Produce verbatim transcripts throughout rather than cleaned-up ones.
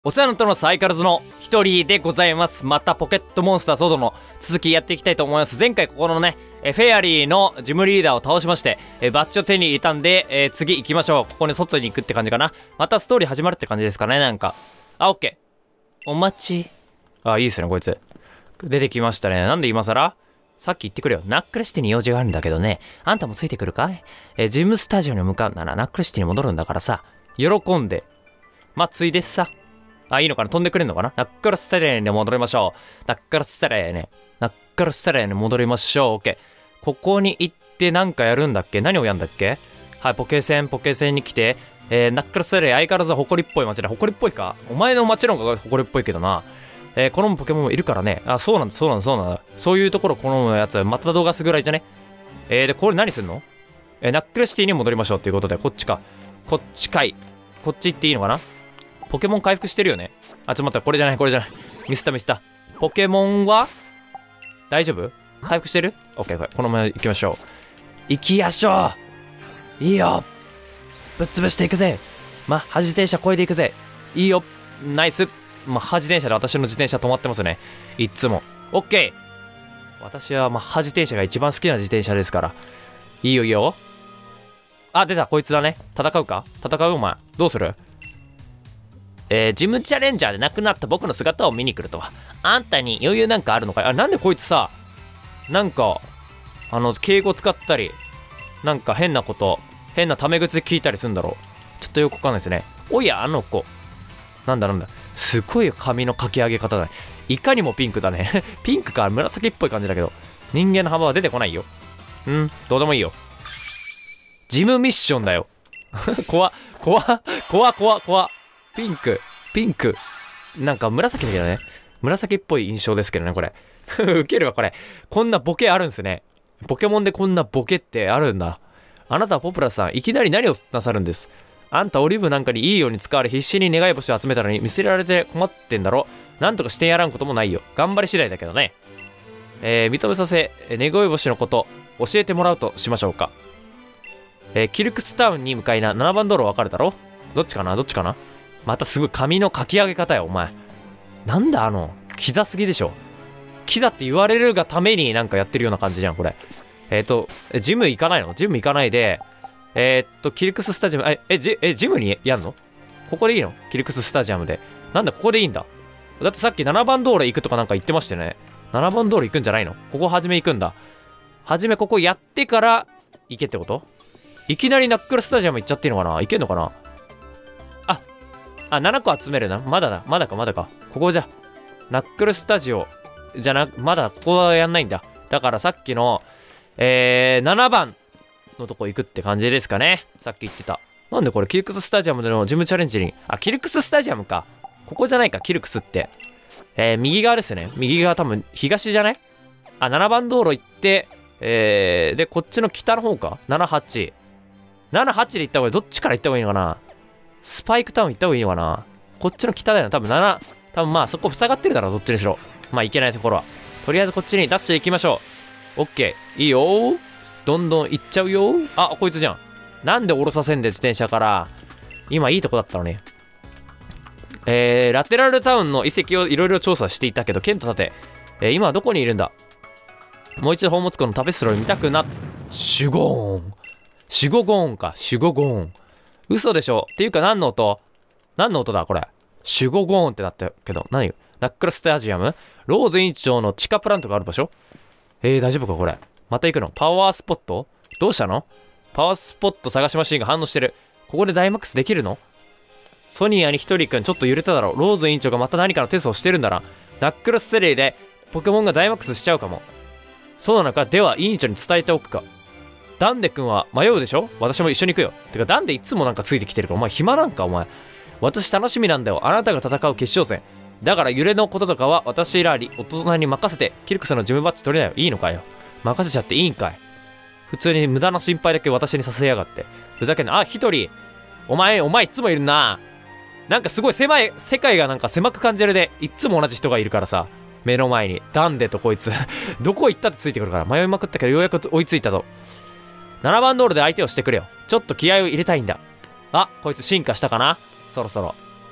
お世話になっております。相変わらずの一人でございます。またポケットモンスターソードの続きやっていきたいと思います。前回ここのね、えフェアリーのジムリーダーを倒しまして、えバッジを手に入れたんで、えー、次行きましょう。ここに外に行くって感じかな。またストーリー始まるって感じですかね、なんか。あ、オッケー。お待ち。あ、いいですね、こいつ。出てきましたね。なんで今更さっき言ってくれよ。ナックルシティに用事があるんだけどね。あんたもついてくるかい？えジムスタジオに向かうならナックルシティに戻るんだからさ。喜んで。まあ、ついでさ。あ、いいのかな、飛んでくれんのかな。ナックルステレーに戻りましょう。ナックルステレーね。ナックルステレーに戻りましょう。オッケー。ここに行ってなんかやるんだっけ？何をやんだっけ？はい、ポケセン、ポケセンに来て、えー、ナックルステレー相変わらず誇りっぽい街だ。誇りっぽいか？お前の街の方が誇りっぽいけどな。えー、好むポケモンもいるからね。あ、そうなんだ、そうなんだ、そうなんだ。そういうところ好むやつ、また動画すぐらいじゃね？えー、で、これ何すんの？えー、ナックルシティに戻りましょうっていうことで、こっちか。こっちかい。こっち行っていいのかな？ポケモン回復してるよね。あ、ちょっと待った。これじゃない、これじゃない。ミスった、ミスった。ポケモンは大丈夫？回復してる？オッケー、このまま行きましょう。行きやしょう。いいよ。ぶっ潰していくぜ。マッハ自転車越えていくぜ。いいよ。ナイス。マッハ自転車で私の自転車止まってますね。いっつも。オッケー。私はマッハ自転車が一番好きな自転車ですから。いいよ、いいよ。あ、出た。こいつだね。戦うか？戦う？お前。どうする？えー、ジムチャレンジャーで亡くなった僕の姿を見に来るとは。あんたに余裕なんかあるのかい？あ、なんでこいつさ、なんか、あの、敬語使ったり、なんか変なこと、変なタメ口で聞いたりするんだろう。ちょっとよくわかんないですね。おや、あの子。なんだなんだ。すごい髪のかき上げ方だね。いかにもピンクだね。ピンクか紫っぽい感じだけど、人間の幅は出てこないよ。うん、どうでもいいよ。ジムミッションだよ。怖っ、怖っ、怖っ、怖っ、怖っ。ピンク、ピンク。なんか紫だけどね。紫っぽい印象ですけどね、これ。ウケるわ、これ。こんなボケあるんすね。ポケモンでこんなボケってあるんだ。あなたはポプラスさん、いきなり何をなさるんです？あんたオリーブなんかにいいように使われ必死に願い星を集めたのに見せられて困ってんだろ。なんとかしてやらんこともないよ。頑張り次第だけどね。えー、認めさせ、願い星のこと教えてもらうとしましょうか。えー、キルクスタウンに向かいなななばん道路わかるだろ？どっちかなどっちかな。またすごい髪のかき上げ方よ、お前。なんだあの、キザすぎでしょ。キザって言われるがためになんかやってるような感じじゃん、これ。えっと、ジム行かないの？ジム行かないで、えー、っと、キルクススタジアム、え、え、ジえジムにやんの？ここでいいの？キルクススタジアムで。なんだ、ここでいいんだ。だってさっきななばん道路行くとかなんか言ってましたよね。ななばん道路行くんじゃないの？ここはじめ行くんだ。はじめここやってから行けってこと？いきなりナックルスタジアム行っちゃっていいのかな？行けんのかな？あ、ななこ集めるな。まだだ。まだか、まだか。ここじゃ。ナックルスタジオ。じゃな、まだここはやんないんだ。だからさっきの、えー、ななばんのとこ行くって感じですかね。さっき言ってた。なんでこれ、キルクススタジアムでのジムチャレンジに。あ、キルクススタジアムか。ここじゃないか、キルクスって。えー、右側ですね。右側多分、東じゃない？あ、ななばん道路行って、えー、で、こっちの北の方か。ななはち。ななはちで行った方がいい。どっちから行った方がいいのかな？スパイクタウン行った方がいいのかな？こっちの北だよな。多分なな、多分まあそこ塞がってるだろう。どっちにしろ。まあ行けないところは。とりあえずこっちにダッシュで行きましょう。オッケー。いいよー。どんどん行っちゃうよー。あ、こいつじゃん。なんで降ろさせんで自転車から。今いいとこだったのに。えー、ラテラルタウンの遺跡をいろいろ調査していたけど、剣と盾。えー、今はどこにいるんだ？もう一度宝物庫のタペストリーを見たくなっ、シュゴーン。シュゴゴーンか。シュゴゴーン。嘘でしょ。っていうか何の音？何の音だこれ。シュゴゴーンってなったけど、何？ナックルスタジアム？ローズ院長の地下プラントがある場所？えー、大丈夫かこれ。また行くの？パワースポット？どうしたの？パワースポット探しマシンが反応してる。ここでダイマックスできるの？ソニアに一人くんちょっと揺れただろう。ローズ院長がまた何かのテストをしてるんだな。ナックルステレーでポケモンがダイマックスしちゃうかも。そうなのか？では委員長に伝えておくか。ダンデ君は迷うでしょ？私も一緒に行くよ。てかダンデいつもなんかついてきてるから、お前暇なんかお前。私楽しみなんだよ。あなたが戦う決勝戦。だから揺れのこととかは私ら大人に任せて、キルクスのジムバッジ取れないよ。いいのかよ。任せちゃっていいんかい。普通に無駄な心配だけ私にさせやがって。ふざけんな。あ、一人。お前、お前いつもいるな。なんかすごい狭い、世界がなんか狭く感じるで、いつも同じ人がいるからさ。目の前に。ダンデとこいつ。どこ行ったってついてくるから。迷いまくったけどようやく追いついたぞ。ななばん道路で相手をしてくれよ。ちょっと気合を入れたいんだ。あ、こいつ進化したかな？そろそろ。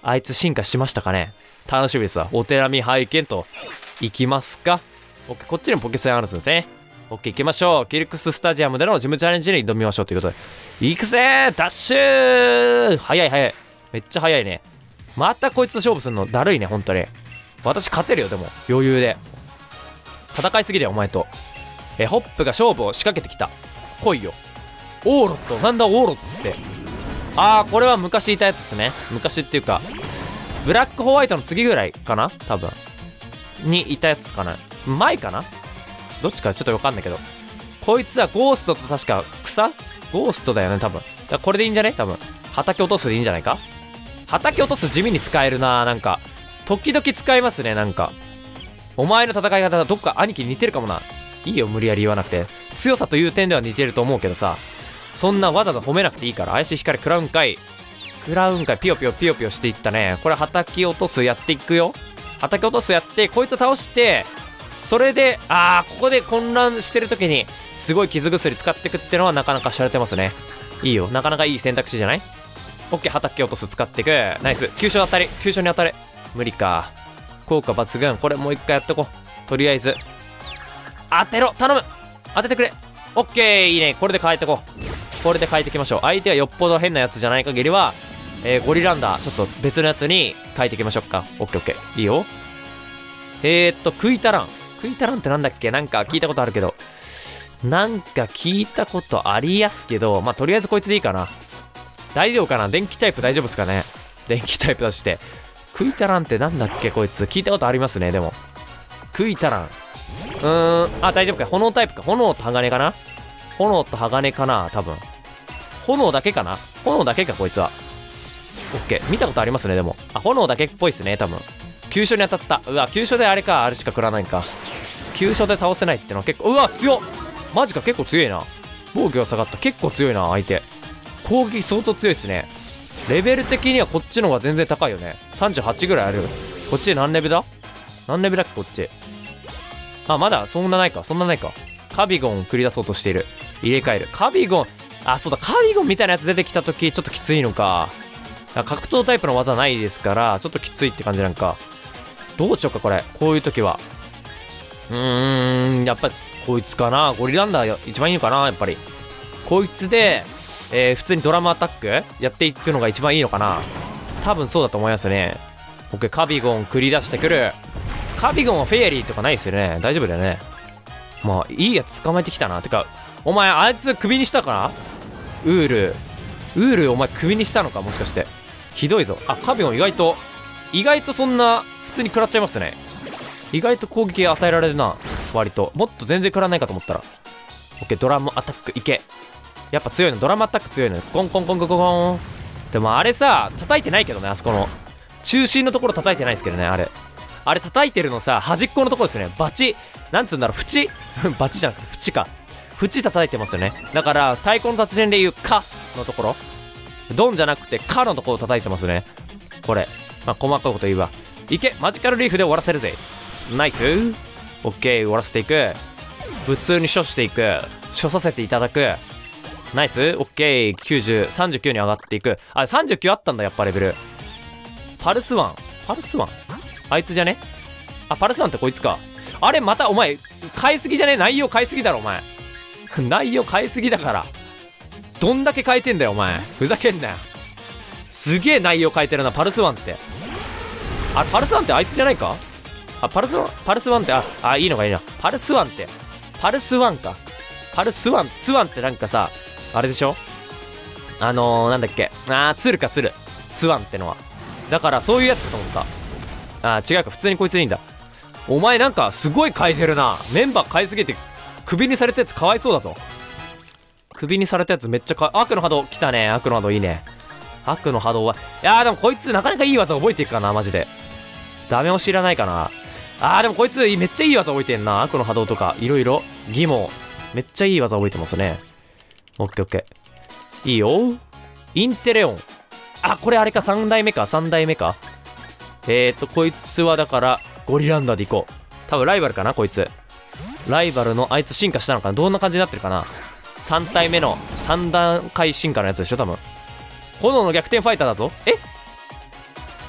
あいつ進化しましたかね。楽しみですわ。お手並み拝見といきますか。オッケー、こっちにもポケセンあるんですね。オッケー、行きましょう。キルクススタジアムでのジムチャレンジに挑みましょうということで。行くぜー、ダッシュー。早い早い、めっちゃ早いね。またこいつと勝負するのだるいね、ほんとに。私勝てるよ、でも余裕で。戦いすぎだよお前と。えホップが勝負を仕掛けてきた。来いよオーロット。なんだオーロットって。あー、これは昔いたやつですね。昔っていうかブラックホワイトの次ぐらいかな、多分にいたやつかな。前かな、どっちかちょっと分かんないけど、こいつはゴーストと確か草ゴーストだよね多分。だからこれでいいんじゃね、多分畑落とすでいいんじゃないか。畑落とす地味に使えるな。なんか時々使いますね。なんかお前の戦い方がどっか兄貴に似てるかもな。いいよ無理やり言わなくて。強さという点では似てると思うけどさ、そんなわざわざ褒めなくていいから。怪しい光クラウン回クラウン回ピヨピヨピヨピヨしていったね。これ畑落とすやっていくよ。畑落とすやってこいつ倒して、それであーここで混乱してる時にすごい傷薬使ってくってのはなかなかしゃれてますね。いいよ、なかなかいい選択肢じゃない。オッケー、畑落とす使ってく。ナイス。急所当たり、急所に当たれ。無理か。効果抜群。これもう一回やっとこう。とりあえず当てろ、頼む、当ててくれ。オッケー、いいね。これで変えてこう。これで変えていきましょう。相手はよっぽど変なやつじゃない限りは、えー、ゴリランダーちょっと別のやつに変えていきましょうか。オッケーオッケー、いいよ。えー、っとクイタランクイタランってなんだっけ。なんか聞いたことあるけど、なんか聞いたことありやすけど、まあとりあえずこいつでいいかな。大丈夫かな。電気タイプ大丈夫ですかね。電気タイプ出してクイタランってなんだっけ。こいつ聞いたことありますね。でもクイタラン、うーん、あ、大丈夫か。炎タイプか。炎と鋼かな。炎と鋼かな多分。炎だけかな。炎だけかこいつは。オッケー、見たことありますね。でもあ、炎だけっぽいっすね多分。急所に当たった。うわ、急所であれか、あれしか食らわないんか。急所で倒せないってのは結構、うわ強っ、マジか。結構強いな。防御が下がった。結構強いな相手。攻撃相当強いっすね。レベル的にはこっちの方が全然高いよね。さんじゅうはちぐらいある。こっち何レベルだ何レベルだっけこっち。あ、まだそんなないか。そんなないか。カビゴンを繰り出そうとしている。入れ替える。カビゴン、あ、そうだ、カビゴンみたいなやつ出てきた時ちょっときついのか。格闘タイプの技ないですからちょっときついって感じなんか。どうしようかこれ。こういう時はうーん、やっぱりこいつかな。ゴリランダー一番いいのかな。やっぱりこいつで、えー、普通にドラムアタックやっていくのが一番いいのかな。多分そうだと思いますね。 OK、 カビゴン繰り出してくる。カビゴンはフェアリーとかないですよね。大丈夫だよね。まあいいやつ捕まえてきたな。てかお前あいつクビにしたかな。ウールウールお前クビにしたのかもしかして。ひどいぞ。あ、カビゴン意外と意外とそんな普通に食らっちゃいますね。意外と攻撃与えられるな。割ともっと全然食らわないかと思ったら。 OK、 ドラムアタックいけ。やっぱ強いの。ドラムアタック強いの。コンコンコンコンコン。でもあれさ叩いてないけどね。あそこの中心のところ叩いてないですけどね。あれあれ叩いてるのさ端っこのところですね。バチなんつうんだろう、縁バチじゃなくて縁か。縁叩いてますよね。だから太鼓の達人でいうカのところ、ドンじゃなくてカのところを叩いてますね。これまあ細かいこと言うわ。いけ、マジカルリーフで終わらせるぜ。ナイス。オッケー、終わらせていく。普通に処していく。処させていただく。ナイス。オッケー、きゅうじゅう、さんじゅうきゅうに上がっていく。あ、さんじゅうきゅうあったんだやっぱレベル。パルスワンパルスワンあいつじゃね。あ、パルスワンってこいつか。あれまたお前変えすぎじゃね。内容変えすぎだろお前内容変えすぎだから。どんだけ変えてんだよお前、ふざけんなよ。すげえ内容変えてるなパルスワンって。あ、パルスワンってあいつじゃないか。あ、パルスワンパルスワンってああいいのがいいな。パルスワンってパルスワンか。パルスワンスワンってなんかさあれでしょ。あのー、なんだっけ。あーツルかツルスワンってのは。だからそういうやつかと思った。あー違うか、普通にこいつでいいんだ。お前なんかすごい変えてるな。メンバー変えすぎてクビにされたやつかわいそうだぞ。クビにされたやつめっちゃか悪の波動来たね。悪の波動いいね。悪の波動は、いやーでもこいつなかなかいい技覚えていくかなマジで。ダメ押しいらないかな。あーでもこいつめっちゃいい技覚えてんな。悪の波動とかいろいろ技もめっちゃいい技覚えてますね。オッケーオッケー、いいよ。インテレオン、あこれあれかさん代目かさん代目か。えーっとこいつはだからゴリランダーでいこう。多分ライバルかなこいつ。ライバルのあいつ進化したのかな。どんな感じになってるかな。さん体目のさん段階進化のやつでしょ多分。炎の逆転ファイターだぞ。え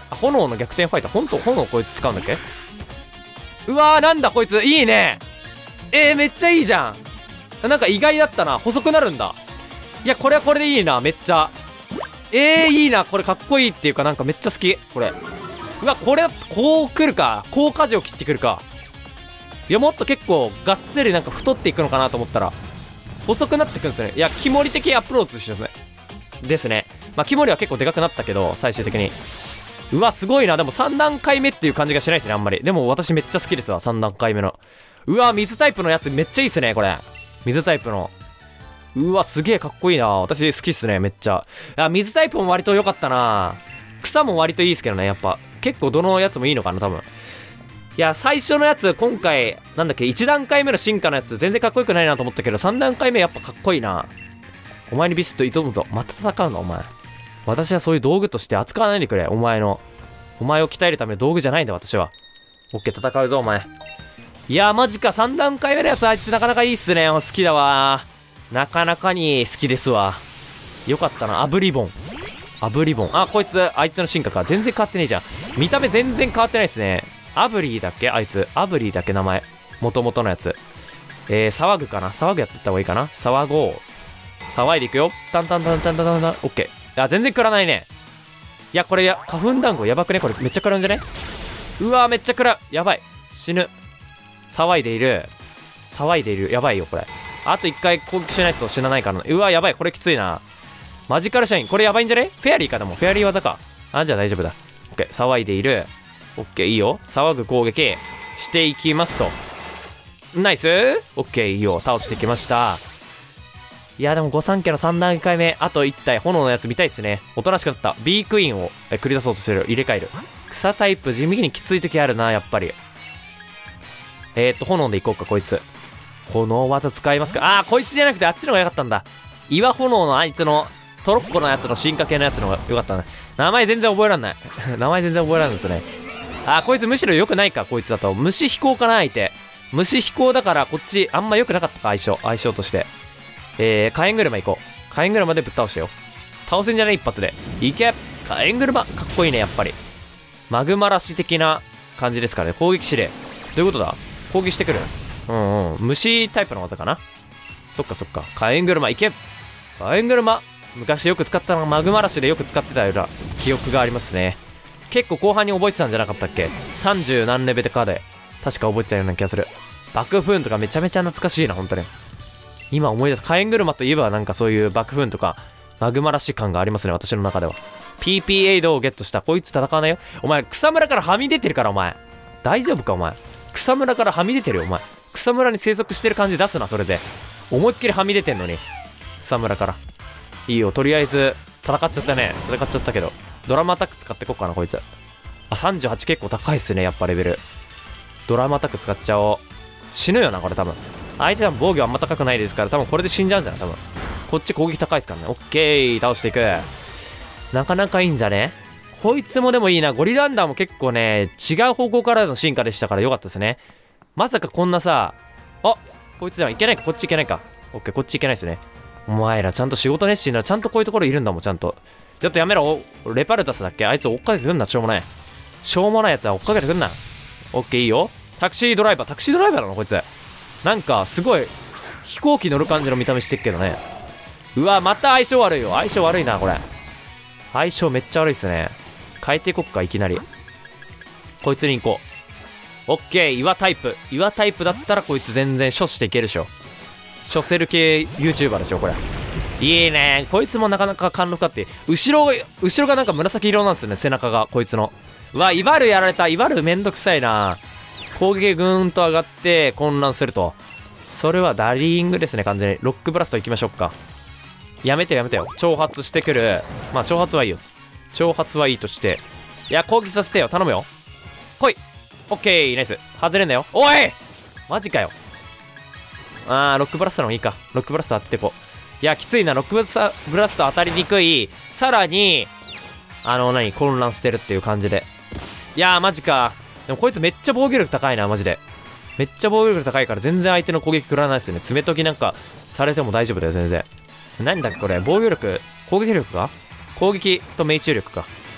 あ、炎の逆転ファイター。ほんと炎こいつ使うんだっけ。うわー、なんだこいつ。いいね。えー、めっちゃいいじゃん。なんか意外だったな。細くなるんだ。いや、これはこれでいいな、めっちゃ。えー、いいな。これかっこいいっていうか、なんかめっちゃ好き。これ。うわ、これ、こう来るか。こう舵を切ってくるか。いや、もっと結構、がっつりなんか太っていくのかなと思ったら、細くなってくんですよね。いや、キモリ的アプローチですね。ですね。まあ、キモリは結構でかくなったけど、最終的に。うわ、すごいな。でもさん段階目っていう感じがしないですね、あんまり。でも私めっちゃ好きですわ、さん段階目の。うわ、水タイプのやつめっちゃいいっすね、これ。水タイプの。うわ、すげえかっこいいな。私好きっすね、めっちゃ。あ、水タイプも割と良かったな。草も割といいっすけどね、やっぱ。結構どのやつもいいのかな、多分。いや、最初のやつ、今回、なんだっけ、いち段階目の進化のやつ、全然かっこよくないなと思ったけど、さん段階目やっぱかっこいいな。お前にビシッと挑むぞ。また戦うの、お前。私はそういう道具として扱わないでくれ、お前の。お前を鍛えるための道具じゃないんだ、私は。オッケー、戦うぞ、お前。いやー、マジか、さん段階目のやつ、あいつなかなかいいっすね。好きだわー。なかなかに好きですわ。よかったな、アブリボン。アブリボン。あ、こいつ、あいつの進化か。全然変わってねえじゃん。見た目全然変わってないっすね。アブリーだっけあいつ。アブリーだっけ名前。元々のやつ。えー、騒ぐかな騒ぐやってった方がいいかな騒ごう。騒いでいくよ。タンタンタンタンタンタンタン。オッケー。あ、全然食らないね。いや、これや、花粉団子やばくねこれめっちゃ食らうんじゃね。うわー、めっちゃ食らう。やばい。死ぬ。騒いでいる。騒いでいる。やばいよ、これ。あと一回攻撃しないと死なないからな。うわ、やばい。これきついな。マジカルシャイン。これやばいんじゃね。フェアリーかでも。フェアリー技か。あ、じゃあ大丈夫だ。オッケー。騒いでいる。オッケー、いいよ。騒ぐ攻撃していきますと。ナイス。オッケー、いいよ。倒してきました。いや、でも御三家のさん段階目。あといち体。炎のやつ見たいっすね。おとなしくなった。B クイーンをえ繰り出そうとする。入れ替える。草タイプ、地味にきつい時あるな、やっぱり。えーっと、炎でいこうか、こいつ。炎技使いますか。あー、こいつじゃなくてあっちの方が良かったんだ。岩炎のあいつの、トロッコのやつの進化系のやつの方が良かったね。名前全然覚えらんない。名前全然覚えらんないですね。あー、こいつむしろ良くないか、こいつだと。虫飛行かな、相手。虫飛行だから、こっち、あんま良くなかったか、相性。相性として。えー、火炎車行こう。火炎車でぶっ倒してよ。倒せんじゃね一発で。いけ火炎車かっこいいね、やっぱり。マグマラシ的な感じですからね。攻撃指令。どういうことだ攻撃してくる。うんうん。虫タイプの技かな。そっかそっか。火炎車いけ火炎車昔よく使ったのがマグマラシでよく使ってたような記憶がありますね。結構後半に覚えてたんじゃなかったっけ ?さんじゅう 何レベルかで。確か覚えてたような気がする。爆風とかめちゃめちゃ懐かしいな、ほんとね。今思い出す。火炎車といえばなんかそういう爆風とかマグマラシ感がありますね、私の中では。ピーピー エイドをゲットした。こいつ戦わないよ。お前、草むらからはみ出てるから、お前。大丈夫か、お前。草むらからはみ出てるよ、お前。草むらに生息してる感じ出すな、それで。思いっきりはみ出てんのに。草むらから。いいよ、とりあえず、戦っちゃったね。戦っちゃったけど。ドラムアタック使ってこっかな、こいつ。あ、さんじゅうはち結構高いっすね、やっぱレベル。ドラムアタック使っちゃおう。死ぬよな、これ多分。相手は防御あんま高くないですから、多分これで死んじゃうんじゃない多分。こっち攻撃高いですからね。オッケー、倒していく。なかなかいいんじゃね。こいつもでもいいな。ゴリランダーも結構ね、違う方向からの進化でしたからよかったですね。まさかこんなさ、あ、こいつじゃん。いけないか、こっちいけないか。オッケー、こっちいけないですね。お前らちゃんと仕事熱心な、ちゃんとこういうところいるんだもん、ちゃんと。ちょっとやめろ。レパルタスだっけあいつ追っかけてくんな、しょうもない。しょうもないやつは追っかけてくんな。オッケー、いいよ。タクシードライバー、タクシードライバーなのこいつ。なんか、すごい、飛行機乗る感じの見た目してっけどね。うわ、また相性悪いよ。相性悪いな、これ。相性めっちゃ悪いっすね。変えていこっか、いきなり。こいつに行こう。オッケー、岩タイプ。岩タイプだったらこいつ全然処していけるでしょ。処せる系 YouTuber でしょ、これ。いいね。こいつもなかなか貫禄あって。後ろ、後ろがなんか紫色なんですよね、背中が、こいつの。うわ、イバルやられた。イバルめんどくさいな。攻撃ぐーんと上がって混乱すると。それはダリーングですね、完全に。ロックブラスト行きましょうか。やめてよやめてよ。挑発してくる。まあ挑発はいいよ。挑発はいいとして。いや、攻撃させてよ。頼むよ。来い。オッケー、ナイス。外れんなよ。おいマジかよ。あー、ロックブラストの方がいいか。ロックブラスト当ててこう。いや、きついな。ロックブラスト当たりにくい。さらに、あの、何混乱してるっていう感じで。いやー、マジか。でもこいつめっちゃ防御力高いな、マジで。めっちゃ防御力高いから全然相手の攻撃食らわないですよね。爪研ぎなんかされても大丈夫だよ、全然。何だっけこれ。防御力、攻撃力か攻撃と命中力か。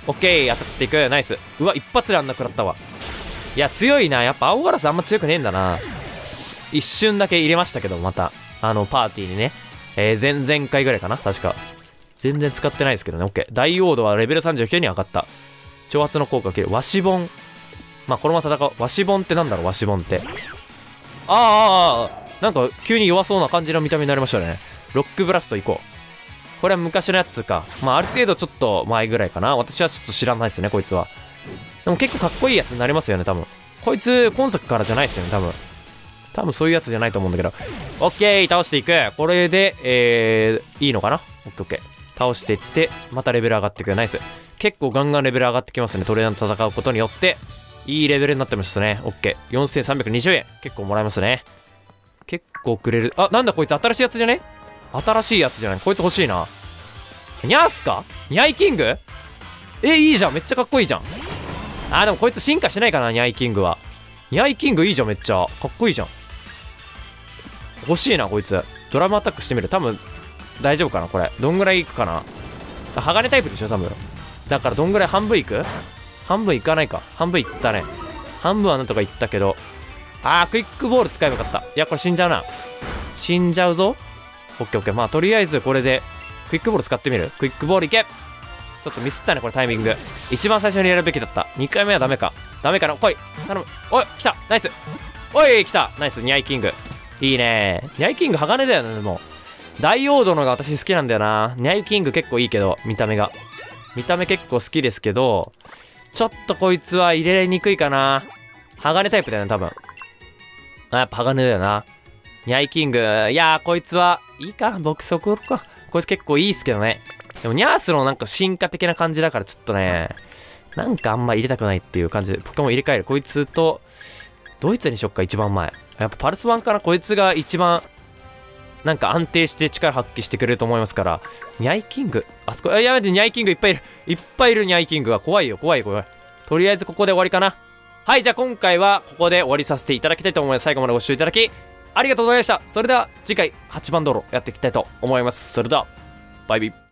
オッケー、当たっていく。ナイス。うわ、一発であんな食らったわ。いや、強いな。やっぱ青ガラスあんま強くねえんだな。一瞬だけ入れましたけど、また。あの、パーティーにね。えー、前々回ぐらいかな確か。全然使ってないですけどね。オッケー。ダイオードはレベルさんじゅうきゅうに上がった。挑発の効果を切る。ワシボン。まあ、このまま戦う。ワシボンってなんだろうワシボンって。あーあーあー、なんか急に弱そうな感じの見た目になりましたね。ロックブラスト行こう。これは昔のやつか。まあ、ある程度ちょっと前ぐらいかな。私はちょっと知らないですね、こいつは。でも結構かっこいいやつになりますよね、多分。こいつ、今作からじゃないですよね、多分。多分そういうやつじゃないと思うんだけど。オッケー、倒していく。これで、えー、いいのかな？オッケーオッケー。倒していって、またレベル上がっていく。ナイス。結構ガンガンレベル上がってきますね。トレーナーと戦うことによって、いいレベルになってましたね。オッケー。よんせんさんびゃくにじゅうえん。結構もらえますね。結構くれる。あ、なんだこいつ新しいやつじゃね？新しいやつじゃない。こいつ欲しいな。ニャースか？ニャイキング？え、いいじゃん。めっちゃかっこいいじゃん。あ、でもこいつ進化してないかな、ニャイキングは。ニャイキングいいじゃん、めっちゃ。かっこいいじゃん。欲しいな、こいつ。ドラムアタックしてみる。多分、大丈夫かな、これ。どんぐらいいくかな。鋼タイプでしょ、多分。だからどんぐらい半分いく？半分いかないか。半分いったね。半分はなんとかいったけど。あー、クイックボール使えばよかった。いや、これ死んじゃうな。死んじゃうぞ。オッケーオッケー。まあ、とりあえずこれで、クイックボール使ってみる。クイックボールいけ！ちょっとミスったね、これタイミング。一番最初にやるべきだった。にかいめはダメか。ダメかな。来い。頼む。おい、来た。ナイス。おい、来た。ナイス。ニャイキング。いいね。ニャイキング鋼だよね、でも。ダイオードのが私好きなんだよな。ニャイキング結構いいけど、見た目が。見た目結構好きですけど、ちょっとこいつは入れにくいかな。鋼タイプだよね、多分。あ、やっぱ鋼だよな。ニャイキング。いやー、こいつは、いいか。ボクソクか。こいつ結構いいっすけどね。でもニャースのなんか進化的な感じだからちょっとね、なんかあんま入れたくないっていう感じで、ポケモン入れ替える。こいつと、ドイツにしよっか、一番前。やっぱパルス版かな。こいつが一番、なんか安定して力発揮してくれると思いますから。ニャイキング。あそこ、あ、やめて、ニャイキングいっぱいいる。いっぱいいるニャイキングが怖いよ、怖い、怖い。とりあえずここで終わりかな。はい、じゃあ今回はここで終わりさせていただきたいと思います。最後までご視聴いただき、ありがとうございました。それでは次回はちばん道路やっていきたいと思います。それでは、バイビー。